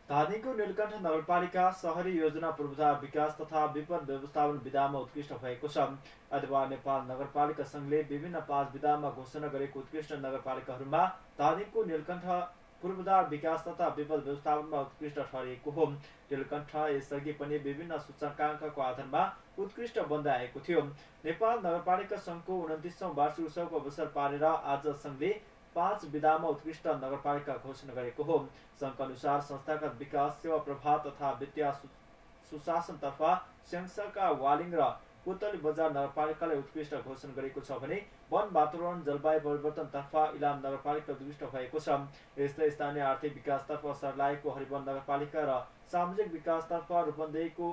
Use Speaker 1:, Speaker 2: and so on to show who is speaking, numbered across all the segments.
Speaker 1: धादिङको नीलकण्ठ नगरपालिका शहरी योजना पूर्वाधार विकास तथा विपद व्यवस्थापन विधामा उत्कृष्ट भएको छ। आइतबार नेपाल नगरपालिका संघले विभिन्न 5 विधामा घोषणा गरेको उत्कृष्ट नगरपालिकाहरूमा धादिङको नीलकण्ठ पूर्वाधार विकास तथा विपद व्यवस्थापनमा उत्कृष्ट ठहरिएको हो। नीलकण्ठ यसअघि पनि विभिन्न सूचकाङ्कको आधारमा उत्कृष्ट बन्दै आएको थियो। नेपाल नगरपालिका संघको 29औं वार्षिक उत्सवको अवसर पारेर आज संघले 5 विधामा उत्कृष्ट नगरपालिका घोषणा गरेको हो। संघका अनुसार संस्थागत विकास, सेवा प्रभाव तथा वित्तीय सुशासनतर्फ स्याङ्जाका वालिङ र पुतली बजार नगरपालिकालाई उत्कृष्ट घोषणा गरेको छ भने वन वातावरण जलवायु परिवर्तनतर्फ इलाम नगरपालिका उत्कृष्ट भएको छ। यस्तै स्थानीय आर्थिक विकासतर्फ सर्लाहीको हरिवन नगरपालिका र सामाजिक विकासतर्फ रूपन्देहीको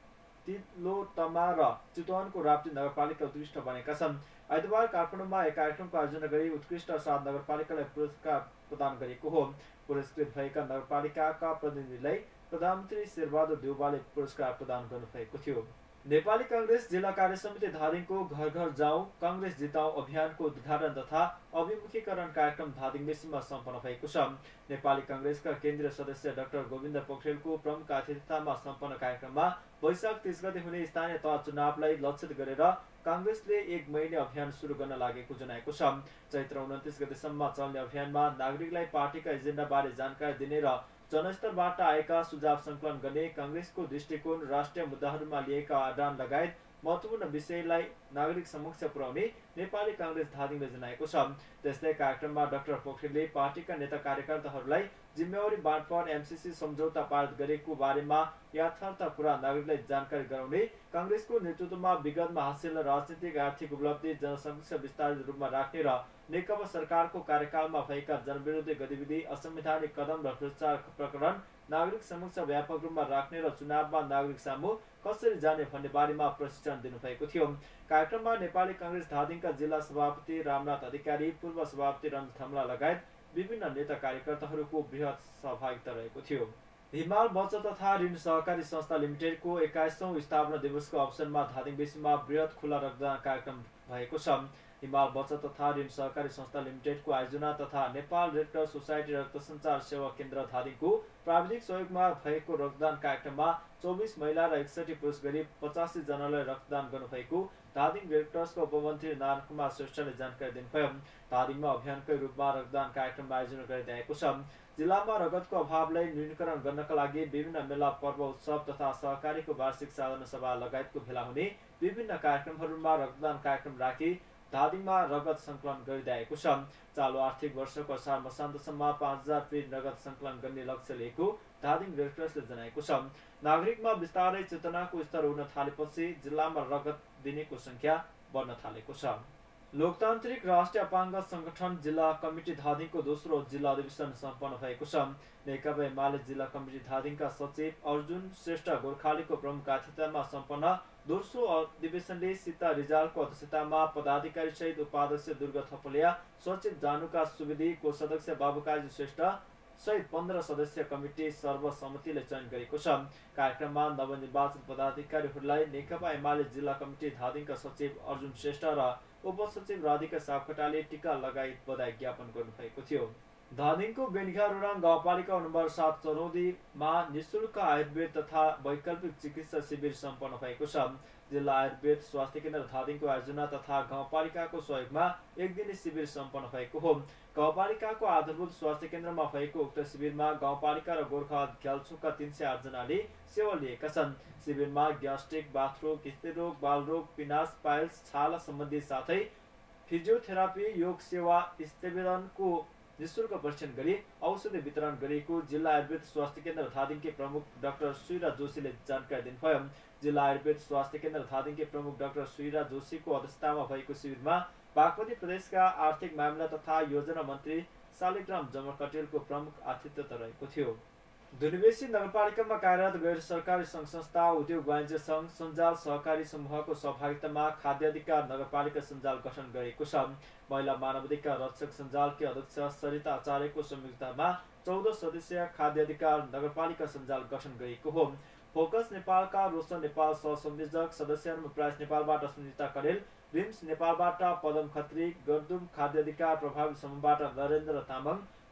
Speaker 1: तिलोतमा र चितवनको राप्ती नगरपालिका उत्कृष्ट बनेका छन्। आइतबार काठमाडौँमा एक कार्यक्रमको आयोजना गरी उत्कृष्ट 7 नगरपालिकालाई पुरस्कार प्रदान गरेको हो। पुरस्कृत भएका नगरपालिकाका प्रतिनिधिलाई प्रधानमन्त्री शेरबहादुर देउवाले पुरस्कार प्रदान गर्नुभएको थियो। नेपाली कांग्रेस जिल्ला कार्य समिति धादिङको घर घर जाउँ कांग्रेस जिताउँ अभियानको उद्घाटन तथा अभिमुखीकरण कार्यक्रम धादिङ मेसीमा सम्पन्न भएको छ। नेपाली कांग्रेसका केन्द्रीय सदस्य डाक्टर गोविन्द पोखरेलको प्रमुख आतिथ्यतामा सम्पन्न कार्यक्रममा वैशाख 30 गते हुने स्थानीय तह चुनावलाई लक्षित गरेर कांग्रेसले 1 महिने अभियान सुरु गर्न लागेको जनाएको छ। चैत्र 29 गतेसम्म चल्ने अभियानमा नागरिकलाई पार्टीका एजेन्डा बारे जानकारी दिने र जनस्तरबाट आएका सुझाव संकलन गर्ने कांग्रेसको दृष्टिकोण, राष्ट्रिय मुद्दाहरूमा लिएका आदान लगायत महत्वपूर्ण विषयलाई नागरिक समक्ष पुर्याउने नेपाली कांग्रेस धादिङले जनाएको छ। त्यस्तै कार्यक्रममा डाक्टर पोखरेलले पार्टीका नेता कार्यकर्ताहरूलाई जिम्मेवारी बाँडफाँड एमसीसी सम्झौता पारित गरेको बारेमा यथार्थ कुरा नागरिकलाई जानकारी गराउने, कांग्रेसको नेतृत्वमा विगतमा हासिल राजनीतिक आर्थिक उपलब्धि जनसमक्ष विस्तारित रूपमा राख्ने र नेकपा सरकारको कार्यकालमा भएका जनविरोधी गतिविधि, असंवैधानिक कदम र भ्रष्टाचार प्रकरण नागरिक समक्ष व्यापक रूपमा राख्ने र चुनावमा नागरिक सामु कसरी जाने भन्ने बारेमा प्रशिक्षण दिनुभएको थियो। कार्यक्रममा नेपाली कांग्रेस धादिङका जिल्ला सभापति रामनाथ अधिकारी, पूर्व सभापति रञ्जित थम्ला लगायत विभिन्न नेता कार्यकर्ताहरूको बृहत सहभागिता रहेको थियो। हिमाल बचत तथा ऋण सहकारी संस्था लिमिटेडको 21औं स्थापना दिवसको अवसरमा धादिङ बेसीमा बृहत खुला रक्तदान कार्यक्रम भएको छ। हिमाल बचत तथा ऋण सहकारी संस्था लिमिटेडको आयोजना तथा नेपाल रेड क्रस सोसाइटी रक्त सञ्चार सेवा केन्द्र धादिङको प्राविधिक सहयोगमा भएको रक्तदान कार्यक्रममा 24 महिला र 61 पुरुष गरी 85 जनालाई रक्तदान गर्नुभएको धादिङ रेड क्रसको उपमन्त्री नारायण कुमार श्रेष्ठले जानकारी दिनुभयो। धादिङमा अभियानकै रूपमा रक्तदान कार्यक्रम आयोजना गरिरहेको छ। जिल्लामा रगतको अभावलाई न्यूनीकरण गर्नका लागि विभिन्न मेला, पर्व, उत्सव तथा सहकारीको वार्षिक साधारण सभा लगायतको भेला हुने विभिन्न कार्यक्रमहरूमा रक्तदान कार्यक्रम राखी धादिङमा रगत संकलन गरिरहेको छ। चालु आर्थिक वर्षको असार मसान्तसम्म 5000 पेज रगत संकलन गर्ने लक्ष्य लिएको धादिङ रेड क्रसले जनाएको छ। नागरिकमा बिस्तारै चेतनाको स्तर उड्न थालेपछि जिल्लामा रगत दिनेको संख्या बढ्न थालेको छ। लोकतान्त्रिक राष्ट्रिय अपाङ्ग संगठन जिल्ला कमिटी धादिङको दोस्रो जिल्ला अधिवेशन सम्पन्न भएको छ। नेकपा एमाले जिल्ला कमिटी धादिङका सचिव अर्जुन श्रेष्ठ गोर्खालीको प्रमुख आतिथ्यमा सम्पन्न दोस्रो अधिवेशनले सीता रिजालको अध्यक्षतामा पदाधिकारी सहित उपाध्यक्ष दुर्गा थपलिया, सचिव जानुका सुवेदी, कोषाध्यक्ष बाबुकाजी श्रेष्ठ सहित 15 सदस्यीय कमिटी सर्वसम्मतिले चयन गरेको छ। कार्यक्रममा नवनिर्वाचित पदाधिकारीहरूलाई नेकपा एमाले जिल्ला कमिटी धादिङका सचिव अर्जुन श्रेष्ठ र उपसचिव राधिका सापकोटाले टीका लगायत बधाई ज्ञापन गर्नुभएको थियो। धादिङको बेनिघा रोडाङ गाउँपालिका नम्बर 7 चरौदीमा निःशुल्क आयुर्वेद तथा वैकल्पिक चिकित्सा शिविर सम्पन्न भएको छ। जिल्ला आयुर्वेद स्वास्थ्य केन्द्र धादिङको आयोजना तथा गाउँपालिकाको सहयोगमा एक दिने शिविर सम्पन्न भएको हो। गाउँपालिकाको आधारभूत स्वास्थ्य केन्द्रमा भएको उक्त शिविरमा गाउँपालिका र गोर्खा ग्याल्छोका 308 जनाले सेवा लिएका छन्। शिविरमा ग्यास्ट्रिक, बाथरोग, स्त्रीरोग, बालरोग, पिनास, पाइल्स, छाला सम्बन्धी साथै फिजियोथेरापी, योग सेवा, स्तवेदनको निःशुल्क परीक्षण गरी औषधि वितरण गरिएको जिल्ला आयुर्वेद स्वास्थ्य केन्द्र धादिङकी प्रमुख डाक्टर सुइरा जोशीले जानकारी दिनुभयो। जिल्ला आयुर्वेद स्वास्थ्य केन्द्र धादिङकी प्रमुख डाक्टर सुइरा जोशीको अध्यक्षतामा भएको शिविरमा बागमती प्रदेशका आर्थिक मामिला तथा योजना मन्त्री शालिग्राम जमर कटेलको प्रमुख आतिथ्यता रहेको थियो। धुलिबेसी नगरपालिकामा कार्यरत गैर सरकारी संघ संस्था, उद्योग वाणिज्य संघ, सञ्जाल सहकारी समूहको सहभागितामा खाद्य अधिकार नगरपालिका सञ्जाल गठन गरेको छ। महिला मानवाधिकार रक्षक सञ्जालकी अध्यक्ष सरिता आचार्यको संयुक्तमा 14 सदस्यीय खाद्य अधिकार नगरपालिका सञ्जाल गठन गरिएको हो। फोकस नेपालका रोशन नेपाल सहसंयोजक, सदस्यहरूमा प्राइस नेपालबाट सुनिता करेल, रिम्स नेपालबाट पदम खत्री, गर्दुम खाद्य अधिकार प्रभावी समूहबाट नरेन्द्र तामाङ,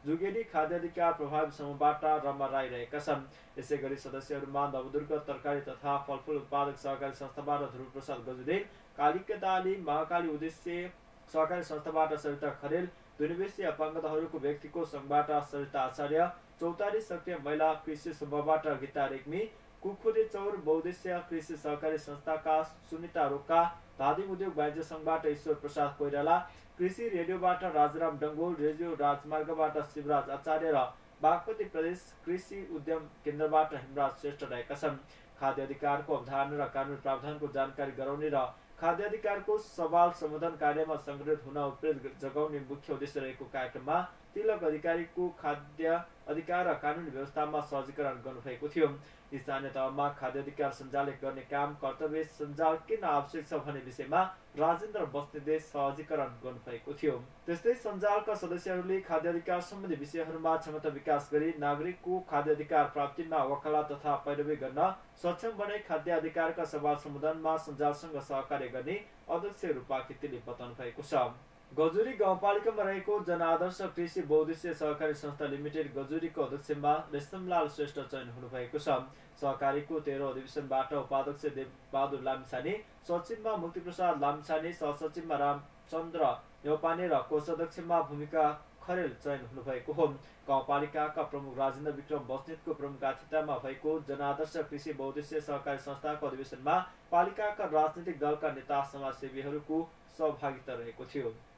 Speaker 1: जुगेडी खाद्य अधिकार प्रभावी समूहबाट रमा राई रहेका छन्। यसै गरी सदस्यहरूमा नवदुर्ग तरकारी तथा फलफूल उत्पादक सहकारी संस्थाबाट ध्रुव प्रसाद गजुरेल, कालिकेताली महाकाली उद्देश्य सहकारी संस्थाबाट सरिता खरेल, दुनिवेशी अपाङ्गताहरूको व्यक्तिको संघबाट सरिता आचार्य, चौतारी सक्रिय महिला कृषि समूहबाट गीता रेग्मी, कुखुरे चौर बहुद्देश्य कृषि सहकारी संस्थाका सुनिता रोका, धादिङ उद्योग वाणिज्य संघबाट ईश्वर प्रसाद कोइराला, कृषि रेडियोबाट राजाराम डङ्गोल, रेडियो राजमार्गबाट शिवराज आचार्य र बागमती प्रदेश कृषि उद्यम केन्द्रबाट हेमराज श्रेष्ठ रहेका छन्। खाद्य अधिकारको अवधारणा र कानुनी प्रावधानको जानकारी गराउने र खाद्य अधिकारको सवाल सम्बोधन कार्यमा संग्रहित हुन उत्प्रेरित जगाउने मुख्य उद्देश्य रहेको कार्यक्रममा तिलक अधिकारीको खाद्य अधिकार र कानुनी व्यवस्थामा सहजीकरण गर्नुभएको थियो। स्थानीय तहमा खाद्य अधिकार सञ्चालन गर्ने काम कर्तव्य सञ्जाल किन आवश्यक छ भन्ने विषयमा राजेन्द्र बस्नेतले सहजीकरण गर्नुभएको थियो। त्यस्तै सञ्जालका सदस्यहरूले खाद्य अधिकार सम्बन्धी विषयहरूमा क्षमता विकास गरी नागरिकको खाद्य अधिकार प्राप्तिमा वकालत तथा पैरवी गर्न सक्षम बनाई खाद्य अधिकारका सवाल सम्बोधनमा सञ्जालसँग सहकार्य गर्ने अध्यक्ष रूपा खितीले बताउनु भएको छ। गजुरी गाउँपालिकामा रहेको जनआदर्श कृषि बहुद्देश्य सहकारी संस्था लिमिटेड गजुरीको अध्यक्षमा रेशमलाल श्रेष्ठ चयन हुनुभएको छ। सहकारीको 13औं अधिवेशनबाट उपाध्यक्ष देवबहादुर लामिछाने, सचिवमा मुक्तिप्रसाद लामिछाने, सहसचिवमा रामचन्द्र न्यौपाने र कोषाध्यक्षमा भूमिका खरेल चयन हुनुभएको हो। गाउँपालिकाका प्रमुख राजेन्द्र विक्रम बस्नेतको प्रमुख अतिथितामा भएको जनआदर्श कृषि बहुद्देश्य सहकारी संस्थाको अधिवेशनमा पालिकाका राजनीतिक दलका नेता समाजसेवीहरूको सहभागिता रहेको थियो।